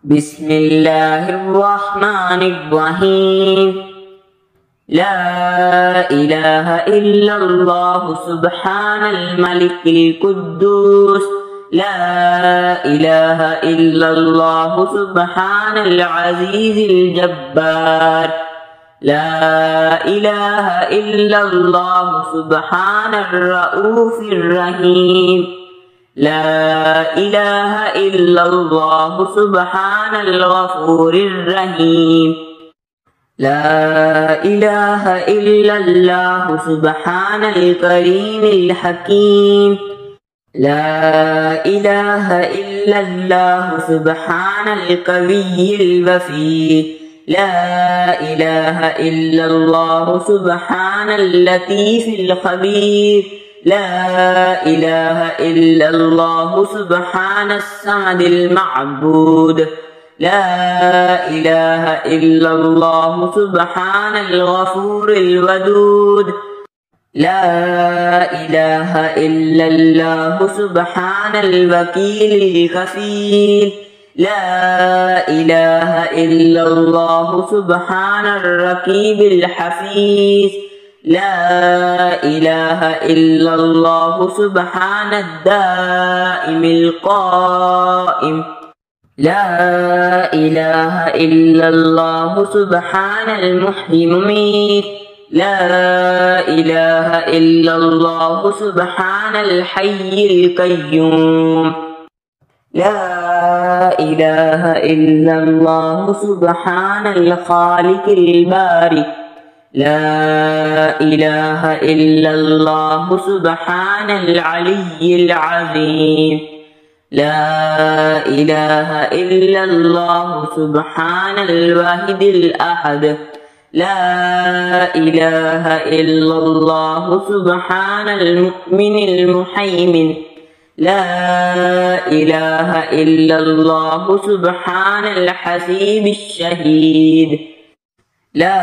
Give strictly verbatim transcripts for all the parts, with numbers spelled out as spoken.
بسم الله الرحمن الرحيم. لا إله إلا الله سبحان الملك القدوس. لا إله إلا الله سبحان العزيز الجبار. لا إله إلا الله سبحان الرؤوف الرحيم. لا إله إلا الله سبحان الغفور الرحيم. لا إله إلا الله سبحان الكريم الحكيم. لا إله إلا الله سبحان القوي الوفي. لا إله إلا الله سبحان اللطيف الخبير. لا إله إلا الله سبحان الصمد المعبود. لا إله إلا الله سبحان الغفور الودود. لا إله إلا الله سبحان الوكيل الكفيل. لا إله إلا الله سبحان الرقيب الحفيظ. لا إله إلا الله سبحان الدائم القائم. لا إله إلا الله سبحان المحيي المميت. لا إله إلا الله سبحان الحي القيوم. لا إله إلا الله سبحان الخالق البارئ. لا إله إلا الله سبحان العلي العظيم. لا إله إلا الله سبحان الواحد الأحد. لا إله إلا الله سبحان المؤمن المهيمن. لا إله إلا الله سبحان الحسيب الشهيد. لا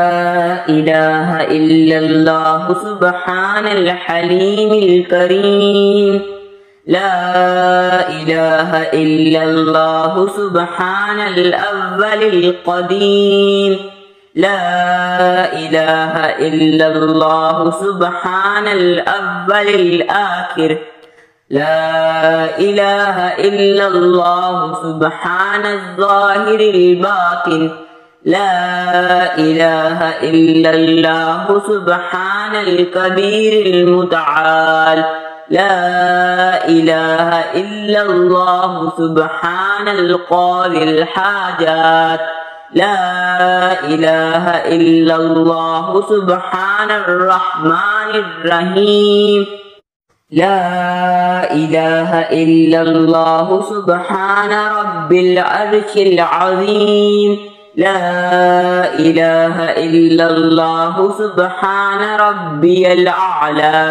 إله إلا الله سبحان الحليم الكريم. لا إله إلا الله سبحان الأول القديم. لا إله إلا الله سبحان الأول الآخر. لا إله إلا الله سبحان الظاهر الباطن. لا إله إلا الله سبحان الكبير المتعال. لا إله إلا الله سبحان القاضي الحاجات. لا إله إلا الله سبحان الرحمن الرحيم. لا إله إلا الله سبحان رب العرش العظيم. لا إله إلا الله سبحان ربي الأعلى.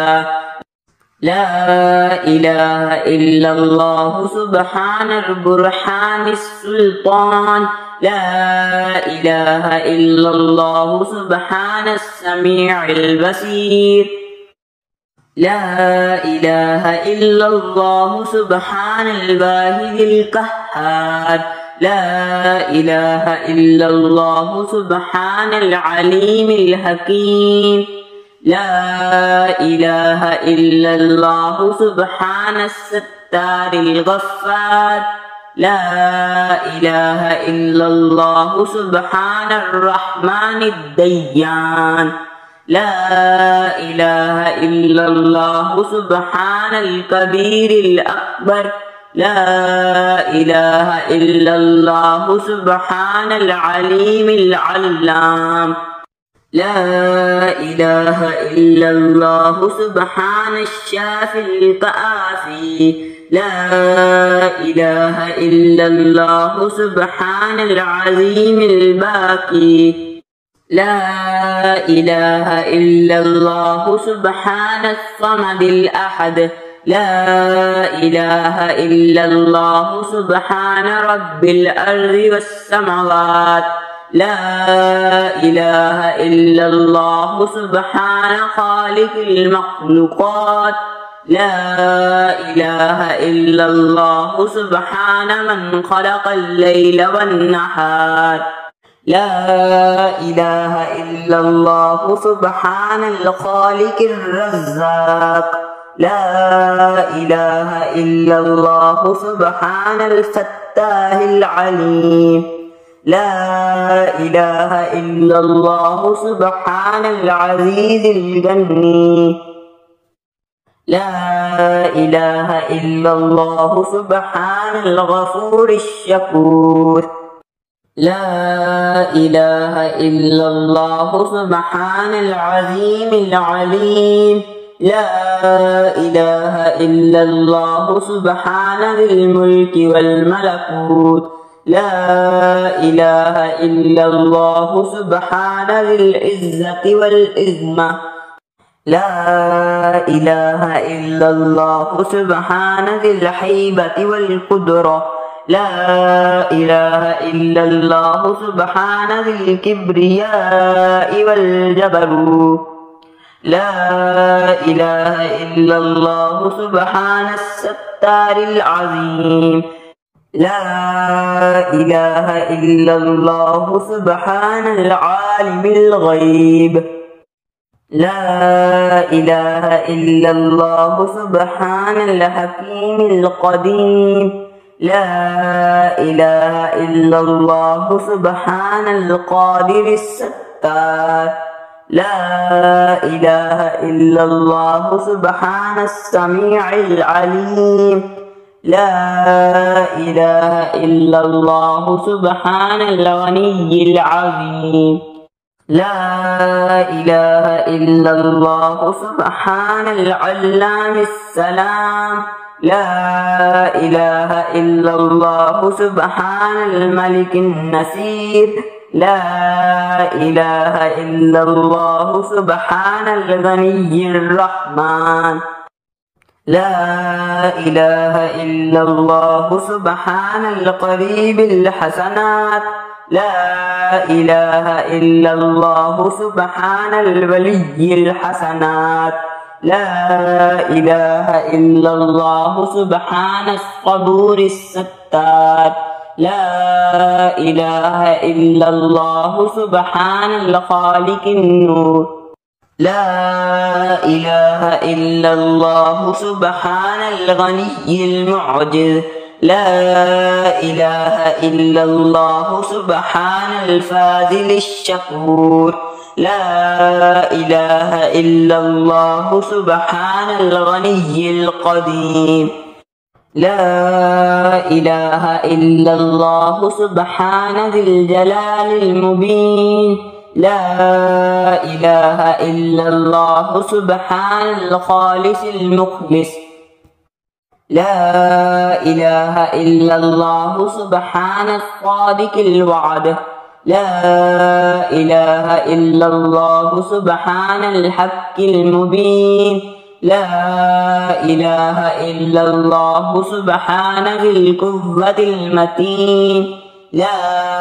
لا إله إلا الله سبحان البرهان السلطان. لا إله إلا الله سبحان السميع البصير. لا إله إلا الله سبحان الواحد القهار. لا إله إلا الله سبحان العليم الحكيم. لا إله إلا الله سبحان الستار الغفار. لا إله إلا الله سبحان الرحمن الديان. لا إله إلا الله سبحان الكبير الأكبر. لا إله إلا الله سبحان العليم العلام. لا إله إلا الله سبحان الشافي الكافي. لا إله إلا الله سبحان العظيم الباقي. لا إله إلا الله سبحان الصمد الأحد. لا إله إلا الله سبحان رب الأرض والسماوات. لا إله إلا الله سبحان خالق المخلوقات. لا إله إلا الله سبحان من خلق الليل والنهار. لا إله إلا الله سبحان الخالق الرزاق. لا إله إلا الله سبحان الفتاح العليم. لا إله إلا الله سبحان العزيز الغني. لا إله إلا الله سبحان الغفور الشكور. لا إله إلا الله سبحان العظيم العليم. لا إله إلا الله سبحان ذي الملك والملكوت. لا إله إلا الله سبحان ذي العزة والعظمة. لا إله إلا الله سبحان ذي الهيبة والقدرة. لا إله إلا الله سبحان ذي الكبرياء والجبروت. لا إله إلا الله سبحان الستار العظيم. لا إله إلا الله سبحان العالم الغيب. لا إله إلا الله سبحان الحكيم القديم. لا إله إلا الله سبحان القادر الستار. لا إله إلا الله سبحان السميع العليم. لا إله إلا الله سبحان الغني العظيم. لا إله إلا الله سبحان العلام السلام. لا إله إلا الله سبحان الملك النصير. لا إله إلا الله سبحان الغني الرحمن. لا إله إلا الله سبحان القريب الحسنات. لا إله إلا الله سبحان الولي الحسنات. لا إله إلا الله سبحان الصبور الستار. لا إله إلا الله سبحان الخالق النور. لا إله إلا الله سبحان الغني المعجز. لا إله إلا الله سبحان الفاضل الشكور. لا إله إلا الله سبحان الغني القديم. لا إله إلا الله سبحان ذي الجلال المبين. لا إله إلا الله سبحان الخالص المخلص. لا إله إلا الله سبحان الصادق الوعد. لا إله إلا الله سبحان الحق المبين. لا إله إلا الله سبحان ذي القوة المتين. لا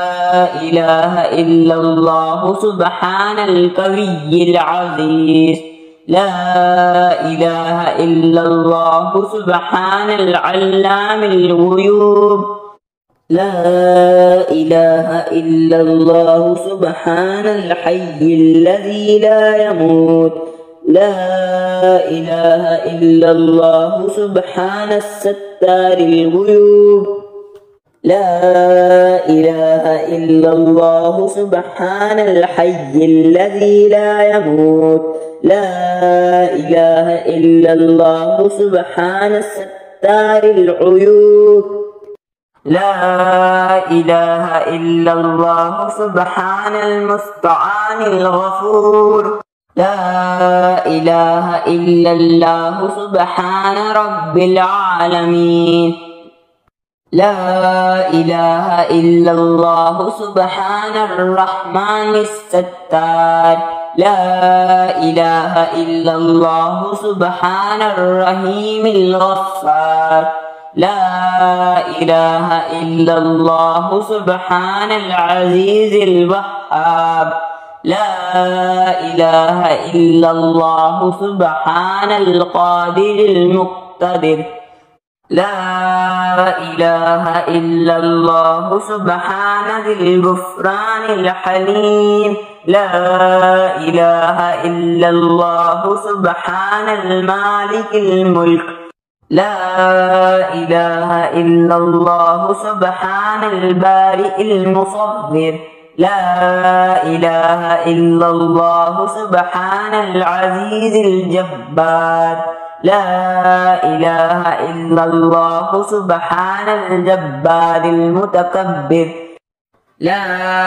إله إلا الله سبحان القوي العزيز. لا إله إلا الله سبحان العلام الغيوب. لا إله إلا الله سبحان الحي الذي لا يموت. لا إله إلا الله سبحان الستار الغيوب. لا إله إلا الله سبحان الحي الذي لا يموت. لا إله إلا الله سبحان الستار العيوب. لا إله إلا الله سبحان المستعان الغفور. لا إله إلا الله سبحان رب العالمين. لا إله إلا الله سبحان الرحمن الستار. لا إله إلا الله سبحان الرحيم الغفار. لا إله إلا الله سبحان العزيز الوهاب. لا إله إلا الله سبحان القادر المقتدر لا إله إلا الله سبحان ذي الغفران الحليم لا إله إلا الله سبحان المالك الملك لا إله إلا الله سبحان البارئ المصور لا إله إلا الله سبحان العزيز الجبار لا إله إلا الله سبحان الجبار المتكبر لا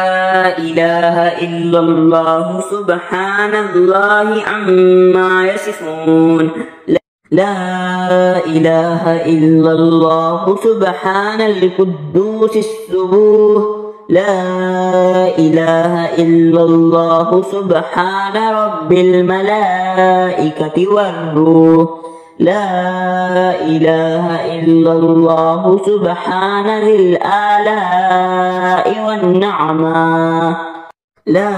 إله إلا الله سبحان الله عما يصفون لا إله إلا الله سبحان القدوس السبوح لا إله إلا الله سبحان رب الملائكة والروح لا إله إلا الله سبحان ذي الآلاء والنعماء لا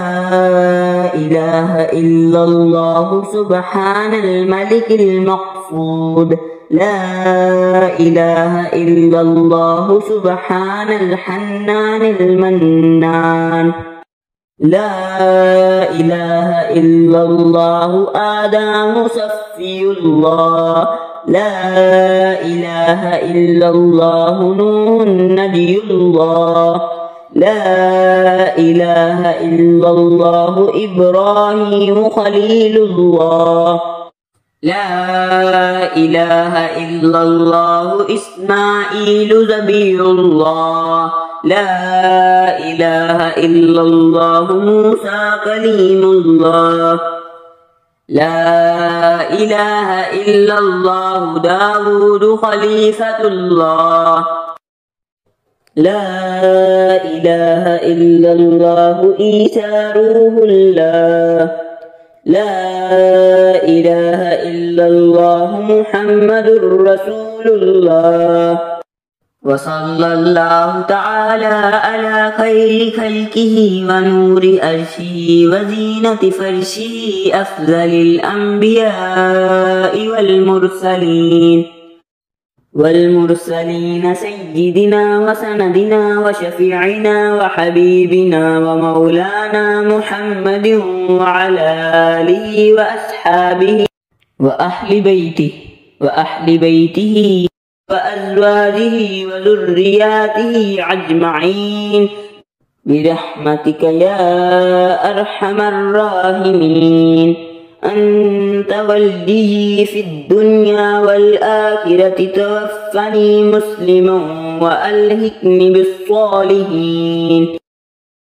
إله إلا الله سبحان الملك المقصود لا إله إلا الله سبحان الحنان المنان لا إله إلا الله آدم صفي الله لا إله إلا الله نوح نبي الله لا إله إلا الله إبراهيم خليل الله لا إله إلا الله إسماعيل ذبيح الله لا إله إلا الله موسى كليم الله لا إله إلا الله داود خليفة الله لا إله إلا الله عيسى روح الله لا إله إلا الله محمد رسول الله وصلى الله تعالى على خير خلقه ونور أرشه وزينة فرشه أفضل الأنبياء والمرسلين والمرسلين سيدنا وسندنا وشفيعنا وحبيبنا ومولانا محمد وعلى آله وأصحابه وأهل بيته وأهل بيته وأزواجه وذرياته أجمعين برحمتك يا أرحم الراحمين أنت ولي في الدنيا والآخرة توفني مسلما وألحقني بالصالحين